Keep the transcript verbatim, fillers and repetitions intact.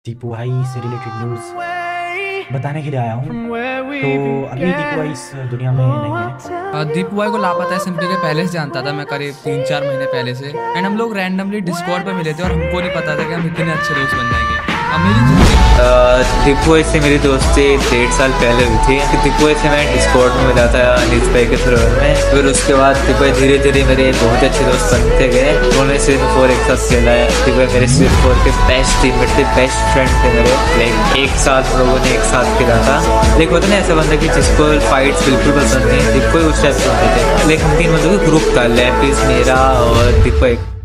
दीपू भाई से related news बताने के लिए आया हूँ। तो अभी दीपू भाई इस दुनिया में नहीं है। अ, दीपू भाई को लापता है सिंपली के पहले से जानता था मैं, करीब तीन चार महीने पहले से। एंड हम लोग रैंडमली डिस्कॉर्ड पे मिले थे और हमको नहीं पता था कि हम इतने अच्छे दोस्त बन जाएंगे। अब मेरी जिंदगी दीपू से मेरी दोस्ती डेढ़ साल पहले हुई थी। दीपू से मैं डिस्कॉर्ड में मिला था नीच भाई के थ्रू में। फिर उसके बाद दीपू धीरे धीरे मेरे बहुत अच्छे दोस्त बनते गए। उन्होंने सीजन फोर एक साथ खेला है। दीपू मेरे सीजन फोर के बेस्ट टीममेट थे, बेस्ट फ्रेंड थे मेरे। लाइक एक साथ हम लोगों ने एक साथ खेला था। लेकिन होता ना ऐसा बंदा कि जिसको फाइट्स बिल्कुल पसंद नहीं, दीपू उस टाइप से होते थे। लेकिन हम तीन बंदों का ग्रुप था, लैपिस मेरा और दीपू।